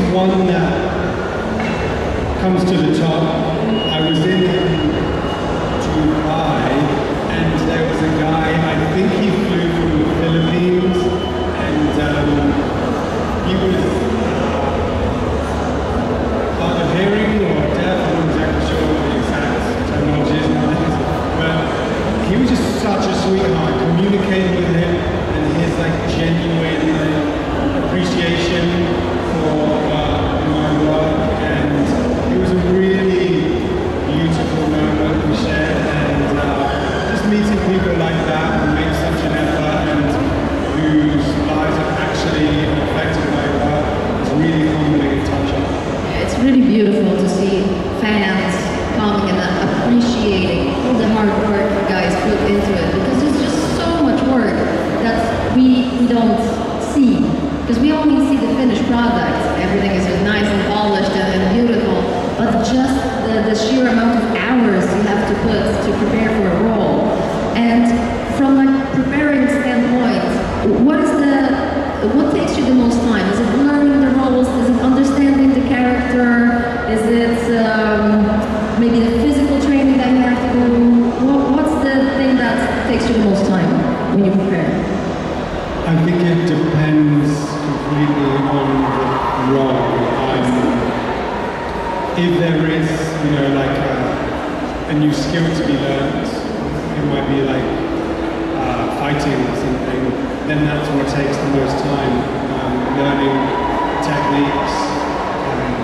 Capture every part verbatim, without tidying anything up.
one that comes to the top. I was in Dubai, and there was a guy, I think he flew from the Philippines, and um, he was hard of hearing or deaf, I'm not exactly sure what the exact terminology is nowadays, but he was just such a sweetheart, communicating with him, and his like genuine like, appreciation for uh, my work, and it was a really beautiful moment we shared, and uh, just meeting people like that who make such an effort and whose lives are actually affected by work is really humbling and touching. It's really beautiful to see fans coming and appreciating all the hard work you guys put into it, because it's just so much work that we, we don't see. Because we only see the finished product. Everything is just nice and polished and, and beautiful, but just the, the sheer amount of hours you have to put to prepare for a role. And from a preparing standpoint, what is the, what takes you the most time? Is it learning the roles? Is it understanding the character? Is it um, maybe the physical training that you have to do? What, what's the thing that takes you the most time when you prepare? I think it depends completely on the role. Um, if there is, you know, like a, a new skill to be learned, it might be like uh, fighting or something, then that's what takes the most time, um, learning techniques. Um,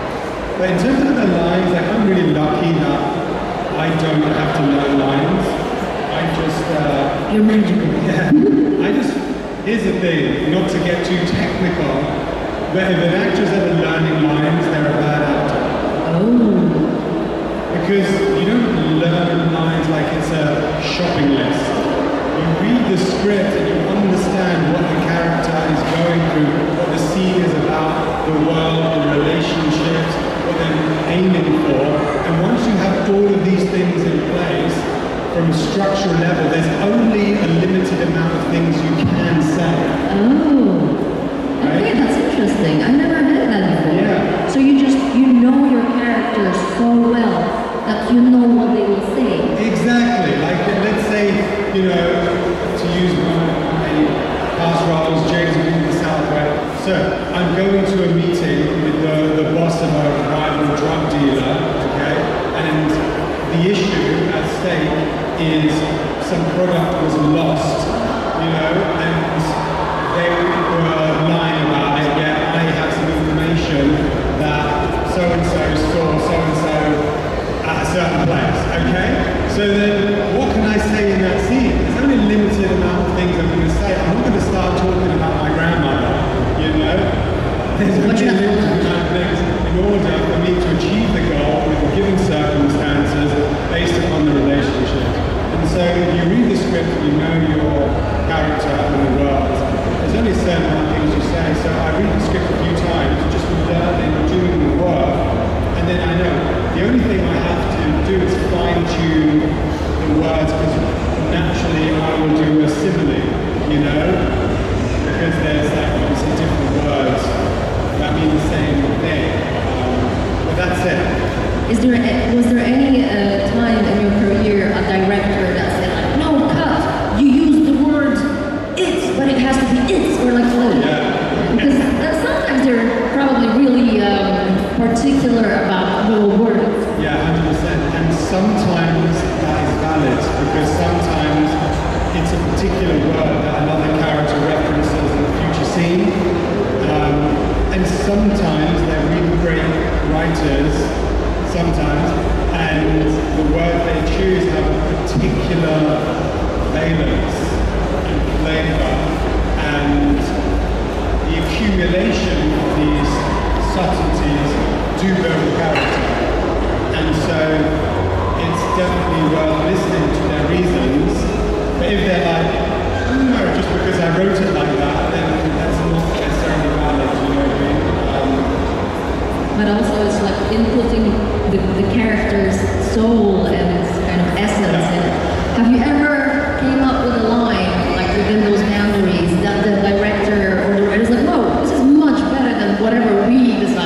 but in terms of the lines, like I'm really lucky that I don't have to learn lines. I just... Uh, You're magical. Yeah, I just... Here's the thing, not to get too technical, but if an actor's ever learning lines, they're a bad actor. Oh. Because you don't learn lines like it's a shopping list. You read the script and you understand what the character is going through, what the scene is about, the world, the relationships, what they're aiming for. And once you have all of these things in place, from a structural level, there's only a limited amount of things you can say. Oh, right? Okay, that's interesting. I've never heard that before. Yeah. So you just, you know your characters so well that you know what they will say. Exactly. Like, let's say, you know, to use one of my past roles, James in the Southwest. So, I'm going to a meeting with the, the boss of a rival drug dealer, okay? And the issue at stake is some product was lost, you know, and they were lying about it, yet I had some information that so-and-so saw so-and-so at a certain place, okay? So then, what can I say in that scene? There's only a limited amount of things I'm going to say. I'm not going to start talking about my grandmother, you know? There's only a limited amount of things in order for me to achieve the goal with the given circumstances based upon the relationship. And so you read the script, you know your character and the world. There's only a certain amount of things you say, so I read the script a few times, just learning, doing the work, and then I know the only thing I have to do is fine-tune the words, because naturally I will do a simile, you know, because there's like obviously different words that mean the same thing, um, but that's it. Is there a, was there any uh, time in your career a director that said like, no, cut, you use the word it, but it has to be it, or like, oh, yeah. Because uh, sometimes they're probably really um, particular about little words. Yeah, one hundred percent, and sometimes that is valid, because sometimes it's a particular word that another character references in the future scene, um, and sometimes they're really great writers, sometimes, and the word they choose have a particular valence and flavor, and the accumulation of these subtleties do build character. And so it's definitely worth listening to their reasons, but if they're like, oh no, just because I wrote it like that, then that's not necessarily valid, you know what I mean? Um, but also it's like inputting the, the character's soul and its kind of essence. Yeah. And have you ever came up with a line, like within those boundaries, that the director or the writer's like, no, this is much better than whatever we decided?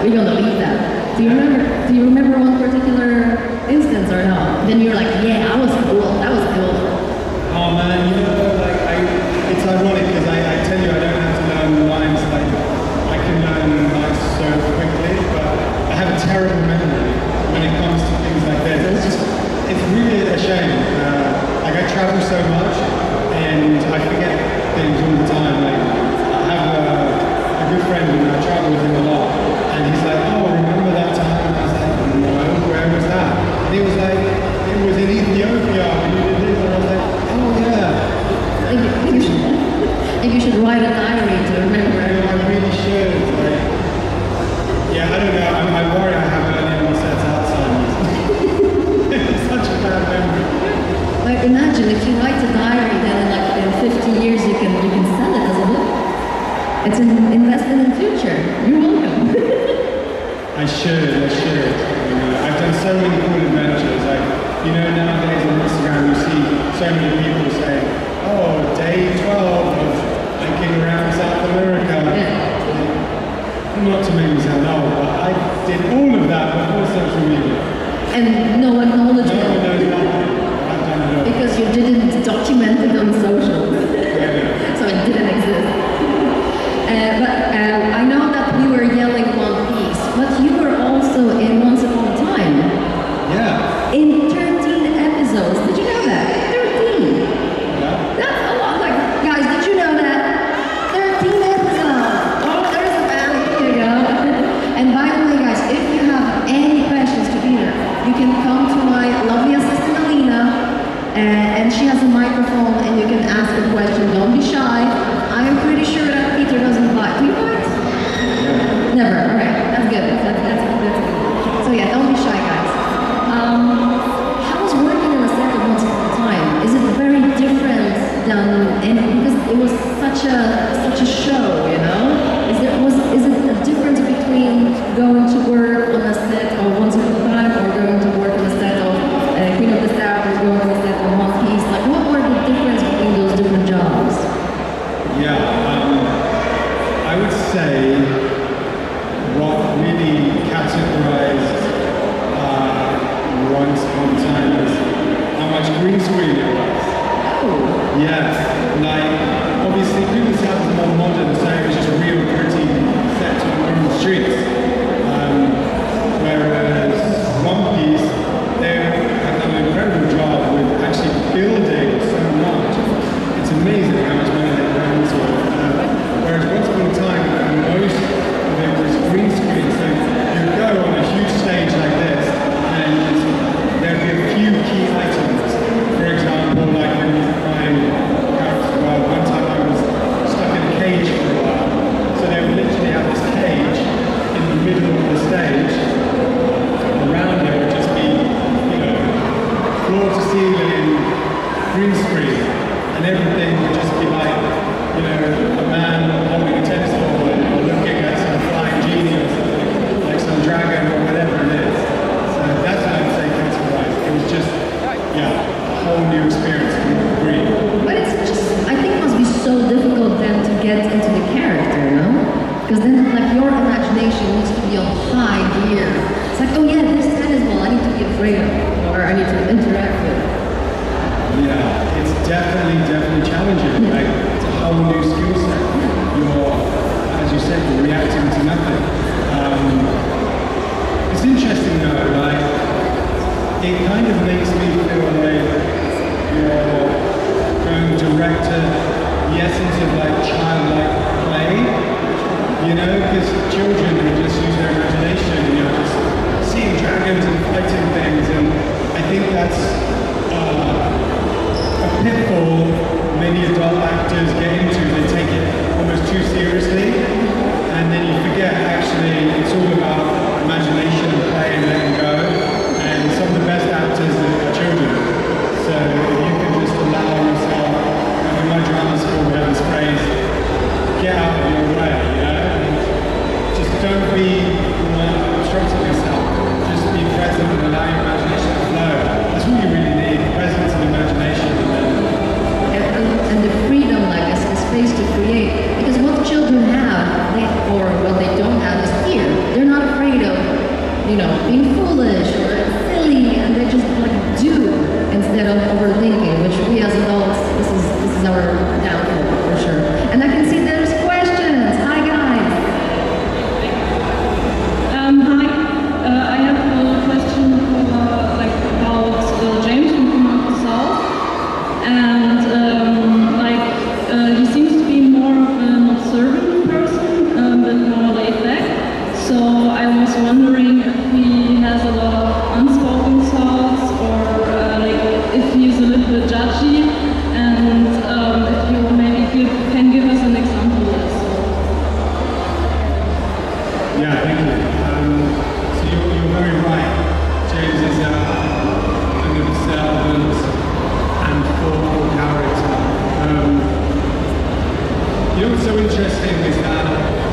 we're gonna leave that. Do you remember? Do you remember one particular instance or not? Then you're like, yeah, that was cool. That was cool. Oh man, you know, like I, it's ironic because I, I tell you I don't have to learn lines like I can learn lines so quickly, but I have a terrible memory when it comes to things like this. It's just, it's really a shame. Uh, like I travel so much and I forget things all the time. Like I have a, a good friend and I travel with him a lot, and he's like, "Oh, remember that time?" And I was like, "No, where was that?" And he was like, "It was in Ethiopia when you did this," and I was like, "Oh yeah." I think you, I think you should, I think you should write a diary to remember. I really should. Like, yeah, I don't know. I, I worry I have early onset Alzheimer's. It's such a bad memory. Like imagine if you write a diary, then in like in fifty years you can you can sell it as a book. It's an investment in the future. You're welcome. I should. I should. You know, I've done so many cool adventures. Like, you know, nowadays on Instagram you see so many people saying, "Oh, day twelve of hiking around South America." Yeah. Not to make me sound old, but I did all of that before social media. And no one knowledge No one knows nothing. I've done it all. because you didn't document it on social, Yeah. so it didn't exist. Uh, but um, I know that we were yelling One Piece, but you were also in Once Upon a Time. Yeah. In thirteen episodes. Did you know that? thirteen. Yeah. That's a lot. Like, guys, did you know that? thirteen episodes. Oh, there's a fan. Here you go. And by the way, guys, if you have any questions to Peter, you can come to my lovely assistant Alina, uh, and she has a microphone, and you can ask a question. Don't be shy. I am pretty sure that Peter doesn't bite. Do you bite? Never. All right. That's good. That's, that's, that's good. So yeah, don't be shy, guys. Um, how was working on a set of Once Upon a Time? Is it very different than any, because it was such a such a show, you know? Is there was is it a difference between going to work on a set of Once Upon a Time or going to work on a set of uh, Queen of the South or going on a set of One Piece? Like, what were the difference between those different jobs? Yeah, um, I would say what really categorized uh, Once Upon a Time is how much green screen it was. Oh, Yeah, like obviously Queen of the South is more modern, so it was just real pretty set on the streets. Um, whereas One Piece, they have done an incredible job with actually building so much. It's amazing how much money they put into it. Uh, whereas Once Upon a Time, most of it was green screen. So you go on a huge stage like this, and there'd be a few key items. For example, like when you find, well, one time I was stuck in a cage for a while. So they would literally have this cage in the middle of the stage. Around it would just be, you know, floor to ceiling, green screen. And everything would just be like, you know, a man holding a tennis ball or looking at some flying genie or something, like some dragon or whatever it is. So that's what I'd say categorized. It was just, yeah, a whole new experience to agree. but it's just, I think it must be so difficult then to get into the character, no? Because then, like, your imagination needs to be on high gear. It's like, oh yeah, this tennis ball, I need to be afraid of, or I need to interact with. Yeah, it's definitely, definitely challenging. Like, it's a whole new skill set. You're, as you said, you're reacting to nothing. Um, it's interesting though, like, it kind of makes me feel like you're going direct to the essence of like childlike play, you know, because children will just use their imagination, you know, just seeing dragons and fighting things, and I think that's uh, a pitfall many adult actors get into. They take it almost too seriously, and then you forget actually it's all about imagination and play and letting go. And some of the best actors are children. So if you can just allow yourself, like in my drama school we have this phrase, get out of your way, you know? And just don't was wondering if he has a lot of unspoken thoughts, or uh, like if he's a little bit judgy, and um, if you maybe give, can give us an example of this. Yeah, thank you. Um, so you're, you're very right. James is a, an observant and thoughtful character. Um, you know what's so interesting is that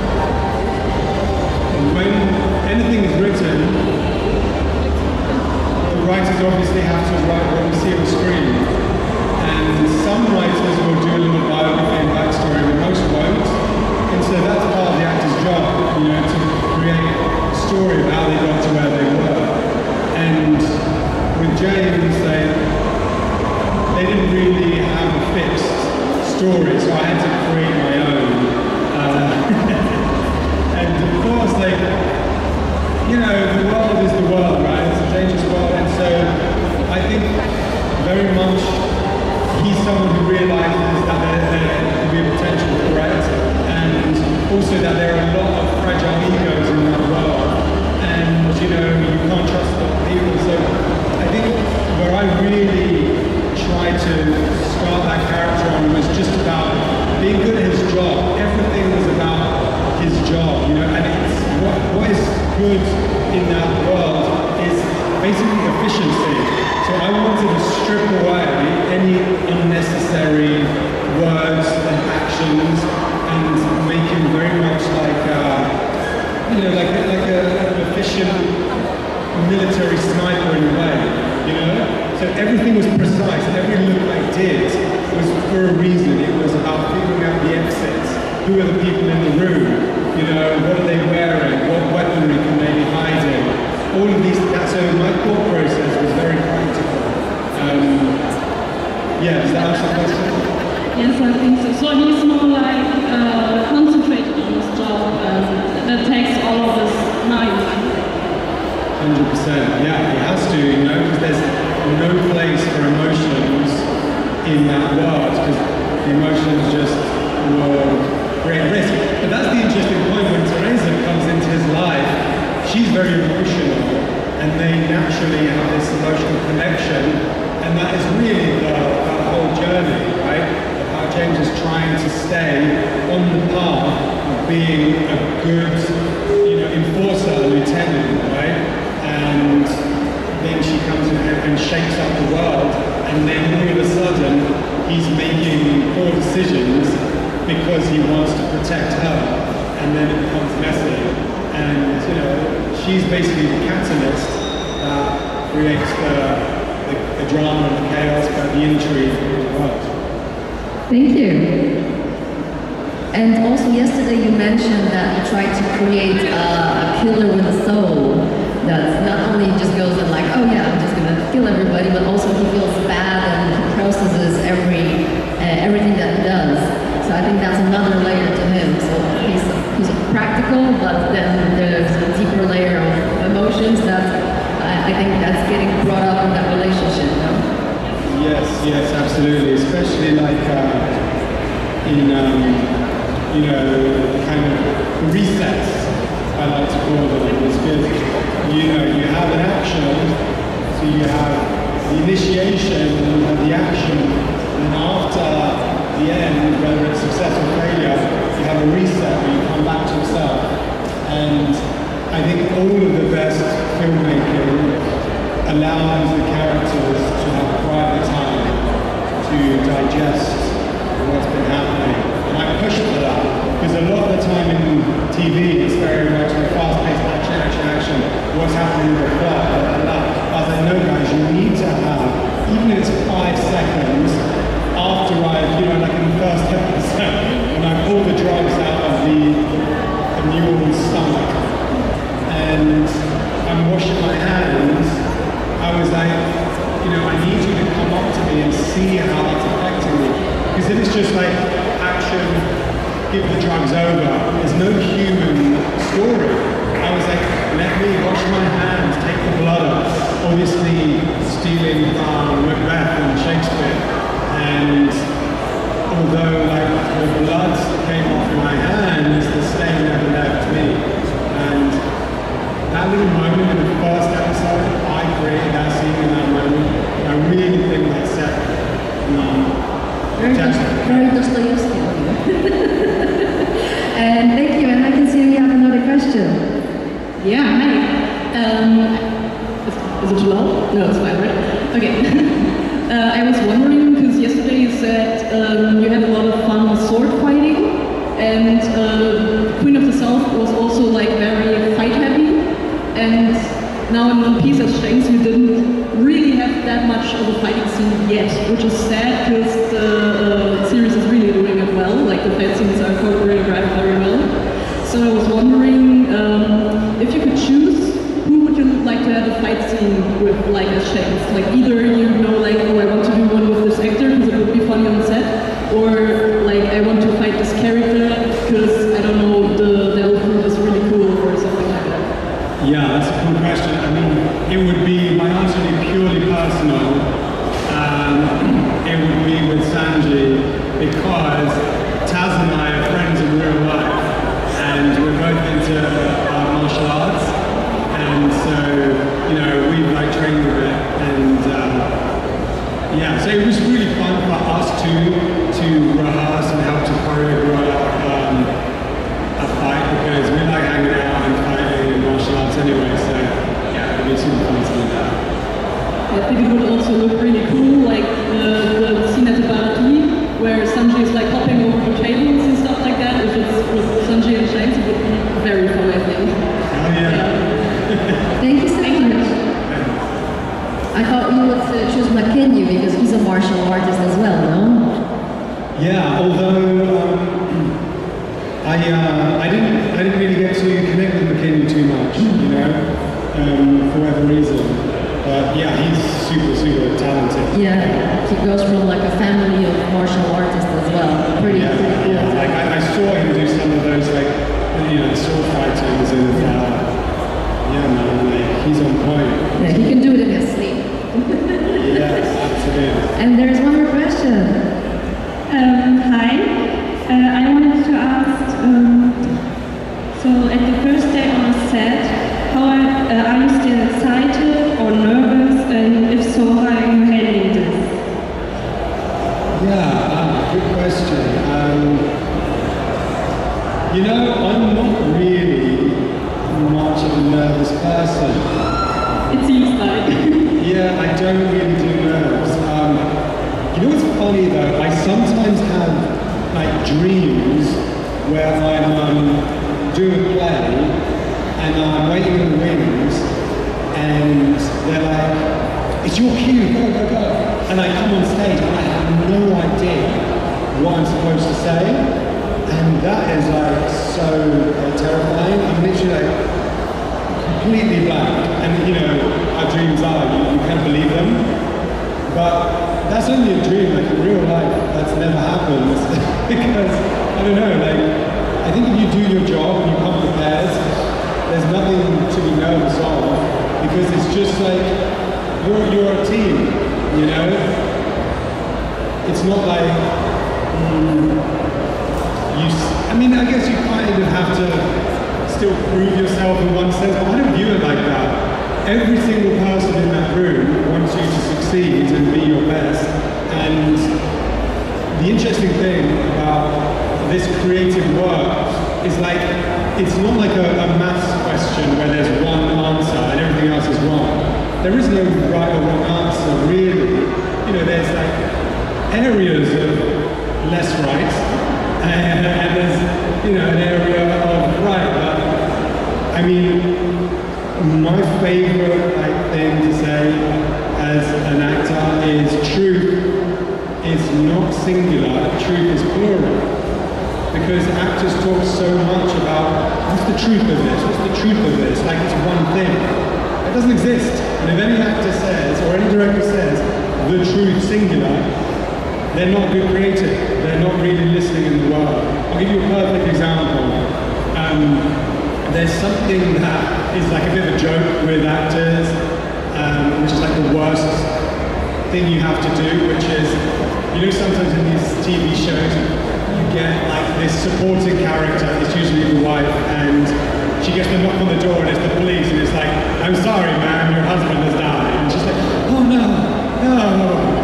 when anything is written, the writers obviously have to write what we see on the screen. And some writers will do a little biography and backstory, but most won't. And so that's part of the actor's job, you know, to create a story of how they got to where they were. And with James, they, they didn't really have a fixed story, so I had to create my own. Uh, and of course, like, you know, the world is the world, right? It's a dangerous world, and so I think very much he's someone who realizes that there, there can be a potential threat, and also that there are a lot of fragile egos in that world, and you know, you can't trust a lot of people. So I think where I really tried to start that character on was just about being good at his job. Everything was about his job, you know, and it's what, what is good in that world is basically efficiency. So I wanted to strip away any unnecessary words and actions and make him very much like, uh, you know, like, like a, an efficient military sniper in a way, you know? So everything was precise, every look I did was for a reason. It was about figuring out the exits, who are the people in the room, you know, what are they wearing, what weaponry can they be hiding, all of these, that, so my thought process was very practical. Um, yeah, does that answer the question? Yes, I think so. So he's more like uh, concentrated on his job, and that takes all of his mind. one hundred percent, yeah, he has to, you know, because there's no place for emotions in that world, because the emotions just will create risk. But that's the interesting point. When Teresa comes into his life, she's very emotional, and they naturally have this emotional connection, and that is really the, the whole journey, right? Of how James is trying to stay on the path of being a good, you know, enforcer, a lieutenant, right? And then she comes in and shakes up the world, and then all of a sudden he's making poor decisions because he wants to protect her, and then it becomes messy. And you know, she's basically the catalyst that creates the, the, the drama and the chaos, but the intrigue in the world. Thank you. And also yesterday you mentioned that you tried to create a, a killer with a soul. That not only just goes and like, oh yeah, I'm just gonna kill everybody, but also he feels bad and he processes every uh, everything that he does. So I think that's another layer to him. So he's he's practical, but then there's a deeper layer of emotions that I, I think that's getting brought up in that relationship. No? Yes, yes, absolutely. Especially like uh, in um, you know, kind of resets, I like to call them. It's good. You know, you have an action, so you have the initiation, and you have the action, and after the end, whether it's success or failure, you have a reset where you come back to yourself. And I think all of the best filmmaking allows the characters to have private time to digest what's been happening. And I push for that, because a lot of the time in T V, it's very much like fast-paced action, action, action. What's happening in the plot, blah, blah, blah. I was like, no guys, you need to have, even if it's five seconds after I've, you know, like in the first episode, when I pull the drugs out of the, the newborn's stomach, and I'm washing my hands, I was like, you know, I need you to come up to me and see how that's affecting me. Because if it's just like action, give the drugs over, there's no human story. I was like, let me wash my hands, take the blood off. Obviously, stealing um, Macbeth and Shakespeare. And although like the blood came off my hands, the stain never left me. And little moment in the first episode. I created that scene in that moment. I really think that set um, Very, very Dostoevsky of you. And thank you, and I can see we have another question. Yeah, hi. Um, is, is it too loud? No, it's fine, right? Okay. uh, I was wondering, because yesterday you said um, you had a lot of fun with sword fighting, and uh, Queen of the South was also like very fight heavy, and now in One Piece as Shanks you didn't really have that much of a fighting scene yet, which is sad because the uh, series is really doing it well, like the fight scenes are choreographed very well. So I was wondering um, if you could choose, who would you like to have a fight scene with, like as Shanks? Like either you know like, oh I want to do one with this actor because it would be funny on set, or like I want to fight this character because I don't know, the, the elf is really cool or something like that. Yeah, that's a cool question. I mean, it would be, my answer would be purely personal. Um, it would be with Sanji because Taz and I are friends in real life and we're both into uh, martial arts. And so, you know, we like trained with it. And um, yeah, so it was really fun for us two to rehearse and help to choreograph um, a fight because we like hanging out and fighting and martial arts anyway, so yeah, it'd be super fun to do that. I think it would also look really cool, like the, the scene at the Baraki, where Sanji is like hopping over the tables and stuff like that. If it's with Sanji and Shanks, it would be very fun, I think. Oh yeah. yeah. Thank you so much. I thought you would uh, choose McKinney because he's a martial artist as well, no? Yeah, although um, I uh, I didn't I didn't really get to connect with McKinney too much, you know, um, for whatever reason. But yeah, he's super super talented. Yeah, he goes from like a family of martial artists as well. Pretty, Yeah, pretty cool. yeah. Like I, I saw him do some of those like you know sword fightings and uh, yeah, man, like he's on point. Yeah, he can do it in his sleep. Yes, absolutely. And there's one more question. Um, hi, uh, I wanted to ask, um, so at the first day on the set, how are, uh, are you still excited or nervous, and if so, how are you handling this? Yeah, ah, good question. Um, you know, I'm not really much of a nervous person. It seems like. Yeah, I don't really do nerves. Um, you know what's funny though? I sometimes have like dreams where I'm um, doing a play and I'm waiting in the wings and they're like, it's your cue, go, go, go. And I come on stage and I have no idea what I'm supposed to say. And that is like so uh, terrifying. I'm literally like, completely blank, and you know how dreams are, you, you can't believe them, but that's only a dream. Like in real life that's never happened because I don't know, like I think if you do your job and you come prepared, there's nothing to be nervous of because it's just like you're, you're a team, you know, it's not like mm, you I mean I guess you kind of have to still prove yourself in one sense, but I don't view it like that. Every single person in that room wants you to succeed and be your best. And the interesting thing about this creative work is like, it's not like a, a maths question where there's one answer and everything else is wrong. There is no right or wrong answer, really. You know, there's like areas of less right, and, and there's, you know, an area of right, but I mean, my favorite like, thing to say as an actor is truth is not singular, truth is plural. Because actors talk so much about what's the truth of this, what's the truth of this, like it's one thing. It doesn't exist. And if any actor says, or any director says, the truth singular, they're not good creative. They're not really listening in the world. I'll give you a perfect example. Um, There's something that is like a bit of a joke with actors, um, which is like the worst thing you have to do, which is, you know, sometimes in these T V shows, you get like this supporting character, it's usually the wife, and she gets the knock on the door and it's the police, and it's like, I'm sorry, man, your husband has died. And she's like, oh no, no.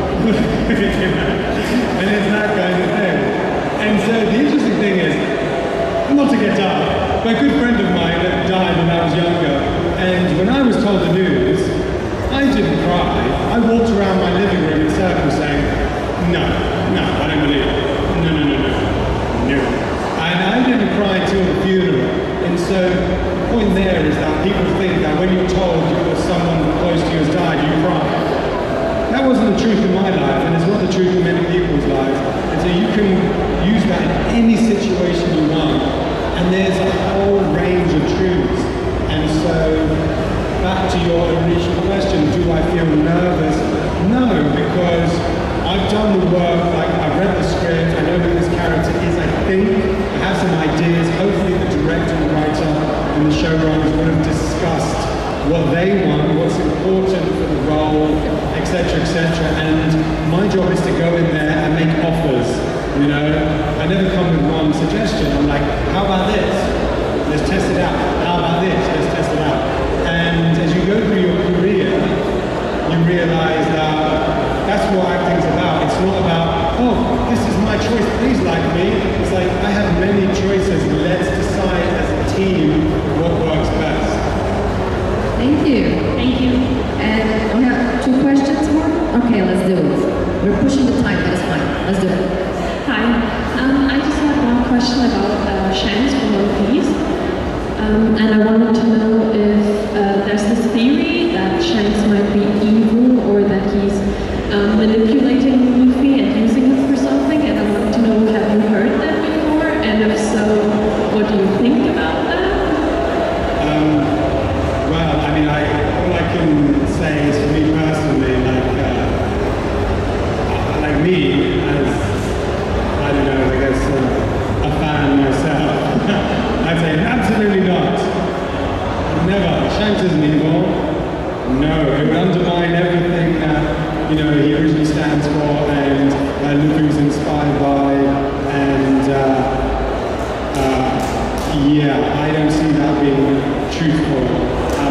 And it's that kind of thing. And so the interesting thing is, not to get dark, but a good friend of mine died when I was younger. And when I was told the news, I didn't cry. I walked around my living room in circles saying, no, no, I don't believe it. No, no, no, no, no. And I didn't cry till the funeral. And so the point there is that people think that when you're told that someone close to you has died, you cry. That wasn't the truth in my life, and it's not the truth in many people's lives. And so you can use that in any situation you want. And there's a whole range of truths. And so, back to your original question, do I feel nervous? No, because I've done the work, like I've read the script, I know who this character is, I think, I have some ideas. Hopefully the director and writer and the showrunners would have discussed what they want, what's important for the role, et cetera, et cetera. And my job is to go in there and make offers, you know? I never come with one suggestion. I'm like, how about this? Let's test it out. How about this? Let's test it out. And as you go through your career, you realize that that's what acting's about. It's not about, oh, this is my choice, please like me. It's like, I have many choices. Let's decide as a team what works best. Thank you. Thank you. And we have two questions more? Okay, let's do it. We're pushing the time, but it's fine. Let's do it. Hi. Um, I just had one question about uh, Shanks from One Piece. Um, and I wanted to know if uh, there's this theory that Shanks might be evil or that he's um, manipulating Luffy and using it for something. And I wanted to know, have you heard that before? And if so, what do you think about that? Um, Well, I mean, I, all I can say is for me personally, like, uh, like me, as, I don't know, I guess uh, a fan myself, I'd say absolutely not. Never. Shanks isn't evil. No, it would undermine everything that, you know, he originally stands for and uh, Luffy was inspired by, and uh, uh, yeah, I don't see that being truthful.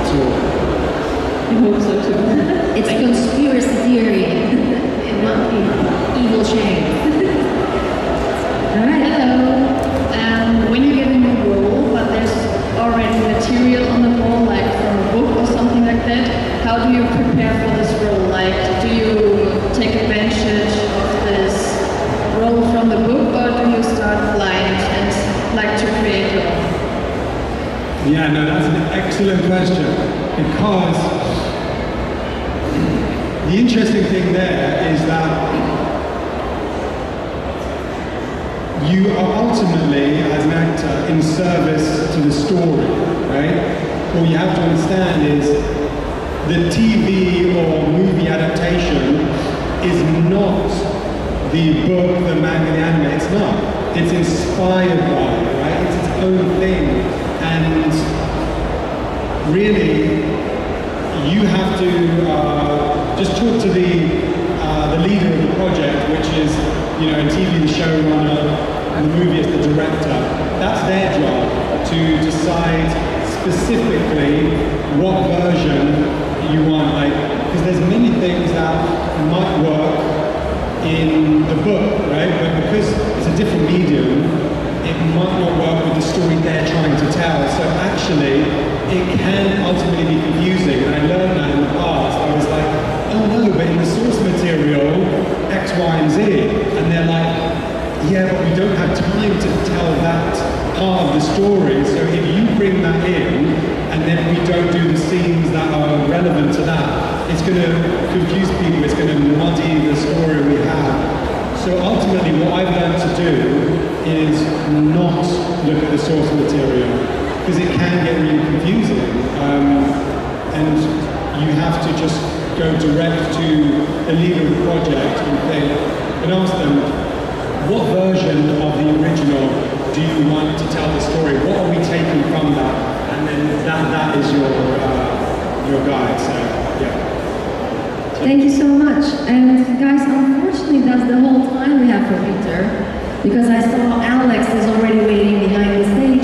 I hope so too. It's a conspiracy theory. It won't be evil Shanks. Alright, hello. Um, when you're given a role, but there's already material on the wall, like from a book or something like that, how do you prepare for this role? Like, do you take advantage of this role from the book, or do you start blind and like to create your own? Yeah, no, that's an excellent question, because the interesting thing there is that you are ultimately, as an actor, in service to the story, right? What you have to understand is the T V or movie adaptation is not the book, the manga, the anime. It's not. It's inspired by, right? It's its own thing. And really, you have to uh, just talk to the uh, the leader of the project, which is, you know, in T V the showrunner, and the movie is the director. That's their job to decide specifically what version you want. Like, because there's many things that might work in the book, right? But because it's a different medium, it might not work with the story they're trying to tell. So actually, it can ultimately be confusing. And I learned that in the past. I was like, oh no, but in the source material, X, Y, and Z. And they're like, yeah, but we don't have time to tell that part of the story. So if you bring that in, and then we don't do the scenes that are relevant to that, it's going to confuse people. It's going to muddy the story we have. So ultimately, what I've learned to do is not look at the source material, because it can get really confusing. Um, and you have to just go direct to the leader of the project and think, and ask them, what version of the original do you want to tell the story? What are we taking from that? And then that, that is your, uh, your guide, so yeah. Thank you so much. And guys, unfortunately, that's the whole time we have for Peter, because I saw Alex is already waiting behind the stage.